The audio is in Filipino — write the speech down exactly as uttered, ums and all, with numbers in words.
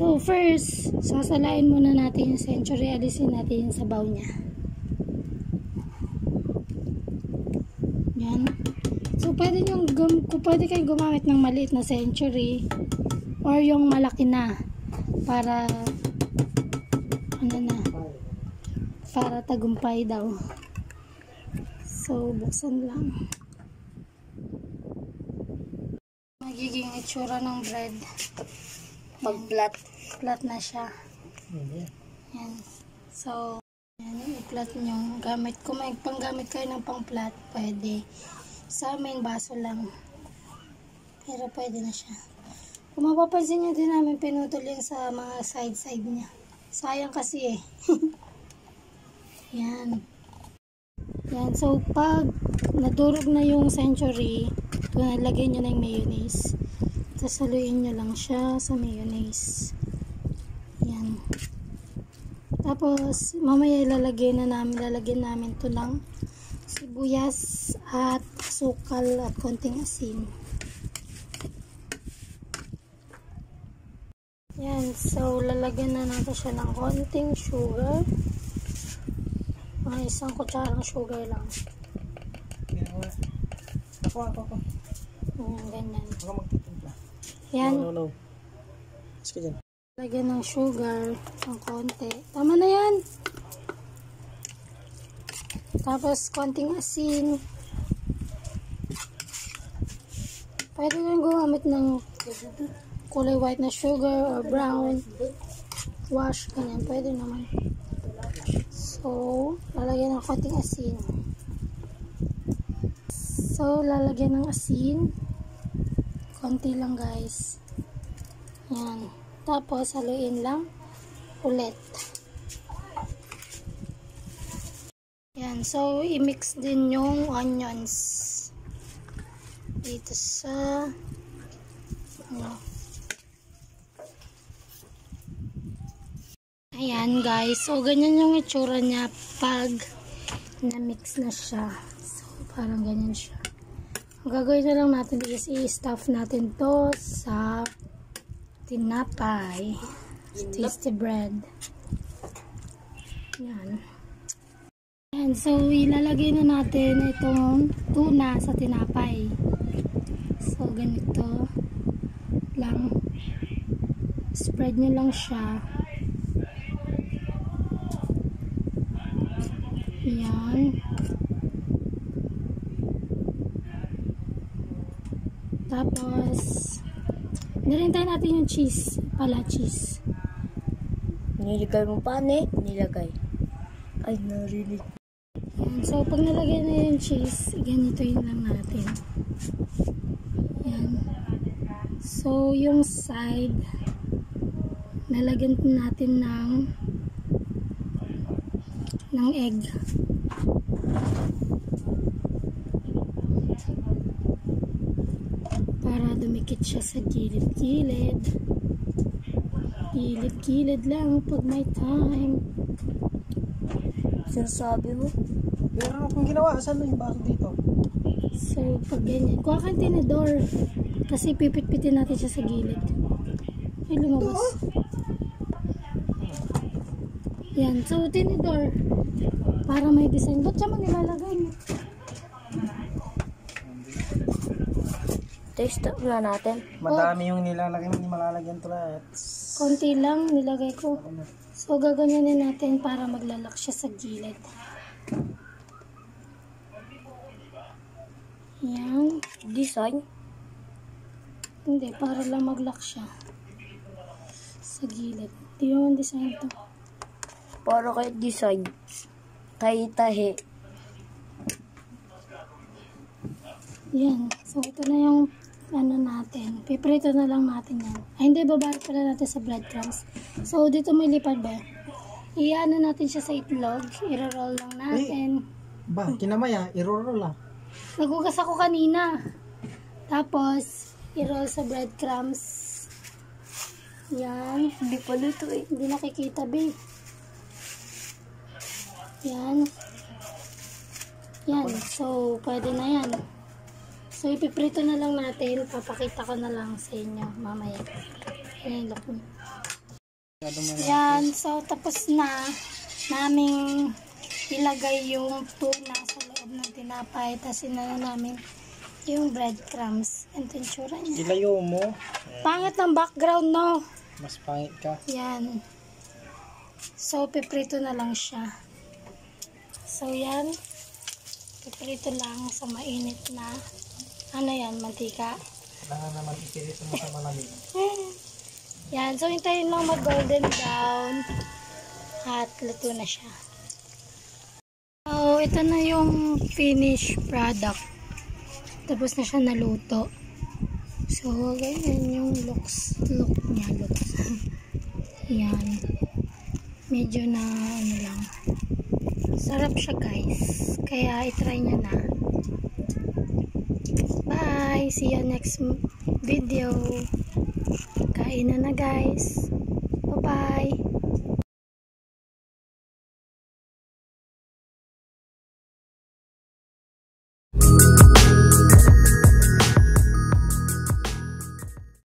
So first, sasalain muna natin yung century. Alisin natin yung sabaw niya. Yan. So pwede nyo, pwede kayo gumamit ng maliit na century or yung malaki na para ano na, para tagumpay daw. So buksan lang. Magiging itsura ng bread pag flat. Flat na siya. Yan. So, yan yung i-flat nyo. Gamit, kung may panggamit kayo ng pang flat, pwede. Sa amin, baso lang. Pero pwede na siya. Kung mapapansin nyo din namin, pinutol yung sa mga side-side niya. Sayang kasi eh. Yan. Yan. So, pag nadurog na yung century, kung nalagay nyo na yung mayonnaise, sasaluin nyo lang siya sa mayonnaise. Yan. Tapos, mamaya ilalagay na namin, lalagyan namin ito ng sibuyas at sukal at konting asin. Yan. So, lalagyan na natin siya ng konting sugar. Mga isang kutsarang sugar lang. Ako, ako, ako. Yan, ganyan. Ako magtitimpla. Yan. No, no, no. Sige dyan. Lagyan ng sugar ng konti. Tama na yan. Tapos, konting asin. Pwede nyo gumamit ng kulay white na sugar or brown. Wash, ganyan. Pwede naman. So, lalagyan ng konting asin. So, lalagyan ng asin. Konti lang, guys. Yan. Tapos, haluin lang ulit. Yan. So, i-mix din yung onions. Dito sa ano. Ayan, guys. So, ganyan yung itsura niya pag na-mix na siya. So, parang ganyan siya. Ang gagawin na lang natin is i-stuff natin to sa tinapay. Tasty bread. Yan. Yan. So, ilalagay na natin itong tuna sa tinapay. So, ganito lang. Spread nyo lang siya. Yan. Tapos, nilintay natin yung cheese. Pala, cheese. Nilagay mo pa, ne? Nilagay. Ay, narinig. Yan. So, pag nalagay na yung cheese, ganito yun lang natin. Yan. So, yung side, nalagyan natin ng ng egg. Para dumikit siya sa gilid-gilid. Gilid-gilid lang pag may time. Sinasabi mo? Meron akong ginawa. Saan na yung baso dito? So, pag ganyan. Kuha kang tinidor. Kasi pipit-pitin natin siya sa gilid. Ay, lumabas. Yan. So, tinidor. Para may design. Ba't siya manilalagay? Taste na natin. Madami yung nilalagay mo. Hindi malalagyan to lahat. Konti lang nilagay ko. So, gaganyanin natin para maglalak siya sa gilid. Yan. Design? Hindi, para lang maglak siya sa gilid. Di yung design to. Para kay design. Kay tahi. Yan. So, ito na yung ano natin. Piprito na lang natin yan. Ay, hindi. Babalik pala natin sa breadcrumbs. So, dito may lipad ba? Iyaano natin siya sa itlog. I-roll lang natin. Eh, ba, kinamaya. I-roll lang. Nagugas ako kanina. Tapos, i-roll sa breadcrumbs. Yan. Hindi pa luto eh. Hindi nakikita, be. Yan. Yan. So, pwede na yan. So, ipiprito na lang natin. Papakita ko na lang sa inyo mamaya. Yan yung look. Yan, so tapos na naming ilagay yung tuna sa loob ng tinapay. Tapos inano namin yung breadcrumbs. And yung tsura niya. Ilayo mo. Pangit ng background, no? Mas pangit ka. Yan. So, piprito na lang siya. So, yan. Piprito lang sa mainit na ano yan, mantika. Kailangan naman ipirito mo sa malamig. Yan. So, hintayin lang mag-golden brown. At luto na siya. So, ito na yung finished product. Tapos na siya naluto. So, ganyan yung looks, look niya, looks. Yan. Medyo na, ano lang. Sarap siya, guys. Kaya, itry nyo na. Bye! See you next video. Kain na na, guys.